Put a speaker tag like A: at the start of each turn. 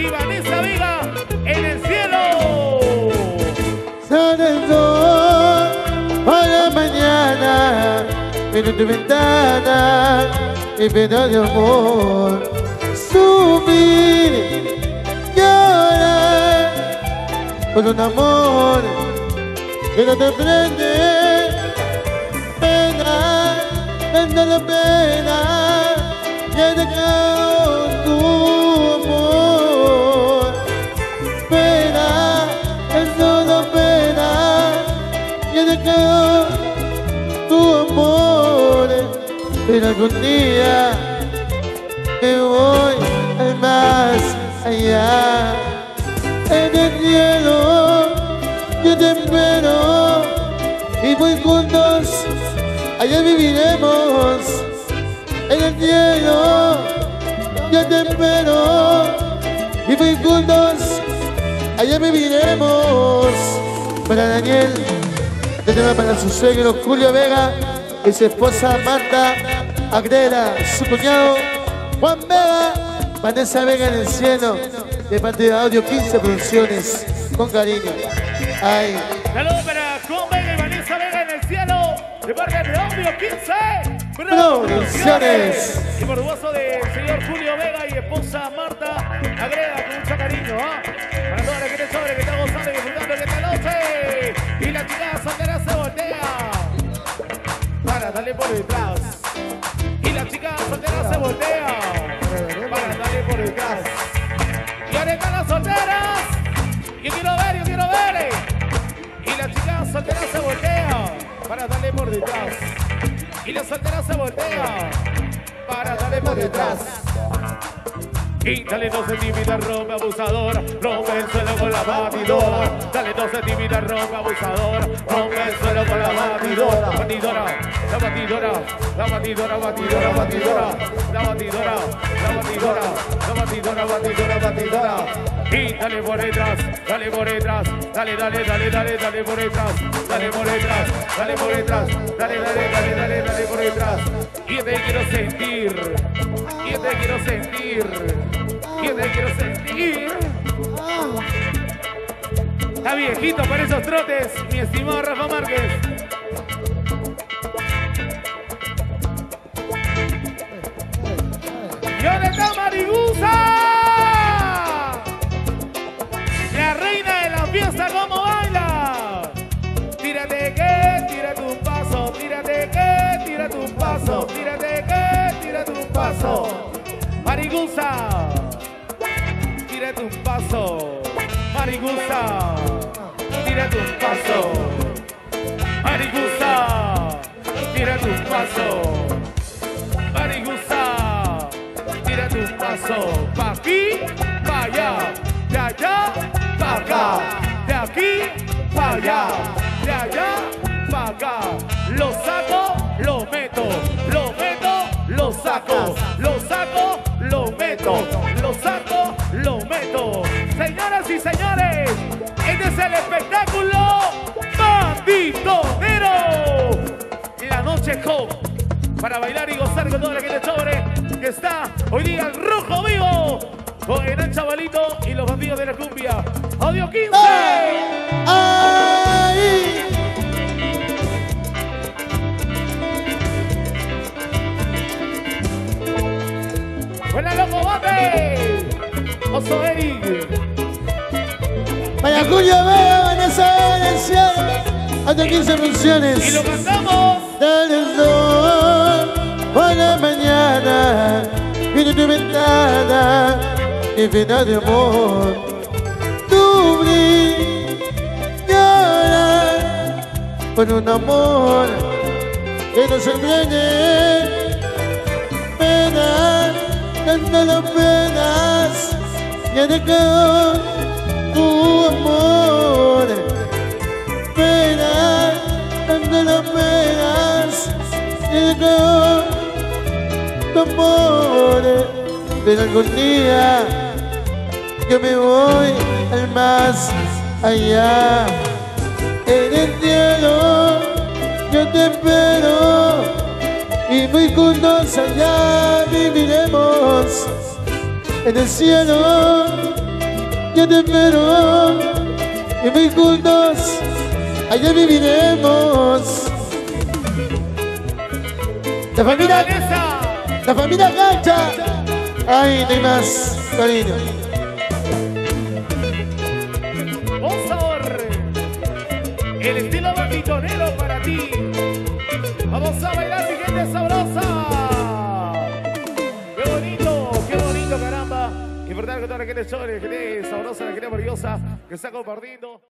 A: y Vanessa Vega en el cielo.
B: Sale el sol a la mañana, miro tu ventana y pena de amor. Subir, llorar por un amor que no te prende. Pena, tanta la pena, ya dejado tu amor. Pena, es solo pena, ya dejado tu amor. Pero algún día me voy al más allá. En el cielo yo te espero y muy juntos allá viviremos. En el cielo yo te espero y muy juntos allá viviremos. Para Daniel, este tema para su suegro Julio Vega y su esposa Marta Agreda, su cuñado Juan Vega, Vanessa Vega en el cielo, de parte de Audio 15 Producciones, con cariño. Ay.
A: Saludos para Juan Vega y Vanessa Vega en el cielo, de parte de Audio 15
B: Producciones.
A: Y por supuesto del señor Julio Vega y esposa Marta Agreda, con mucho cariño, para toda la gente sobre que está gozando y disfrutando de esta noche. Y la chica soltera se voltea para darle por detrás. Y la chica soltera se voltea para darle por detrás. Y ahora están las solteras. Yo quiero ver. Y la chica soltera se voltea para darle por detrás. Y la soltera se voltea para darle por detrás. Y dale 2 centímetros, rompe abusador, rompe el suelo con la batidora. Dale 2 centímetros, rompe abusador, rompe el suelo con la batidora. Batidora, la batidora, la batidora, batidora, batidora, la batidora, la batidora, la batidora, batidora, batidora. Y dale por detrás, dale por detrás, dale por detrás, dale por detrás, dale por detrás, dale por detrás. Y te quiero sentir, y te quiero sentir. Yo te quiero sentir. Está viejito para esos trotes, mi estimado Rafa Márquez. ¿Y dónde está Marigusa? La reina de la fiesta, ¿cómo baila? Tírate que, tírate un paso. Tírate que, tírate un paso. Tírate que, tírate un paso. Marigusa. Tírate un paso, Marigusa. Tírate un paso, Marigusa. Tírate un paso, Marigusa. Tírate un paso. Pa' aquí, pa' allá, de allá, pa' acá. De aquí, pa' allá, de allá, pa' acá. Lo saco, lo meto, lo meto, lo saco, lo saco, lo meto, lo saco, lo meto. Señoras y señores, este es el espectáculo Bandidonero. La noche hop para bailar y gozar con toda la gente chévere que está hoy día al rojo vivo con el gran chavalito y los bandidos de la cumbia. Audio 15.
B: Ay.
A: ¡Buena loco, bate! Oso Eric.
B: Para Julio Vega, Vanessa Vega en el cielo, hasta 15 funciones.
A: Y lo cantamos.
B: Dale el sol a la mañana, mira tu ventana y pena de amor. Sufrir, llorar por un amor que no se viene. Pena, tanto las penas, ya dejado tu amor. Pena, tanto las penas, ya dejado tu amor. Pero algún día yo me voy al más allá. En el cielo yo te espero y muy juntos allá viviremos. En el cielo yo te espero y muy juntos allá viviremos. La familia Gacha. Ay, no hay más, cariño.
A: Por favor, el estilo banditonero para ti. Vamos a bailar, mi gente sabrosa. Qué bonito, caramba. Importante que toda la gente chole, que esté sabrosa, la gente maravillosa, que está compartiendo.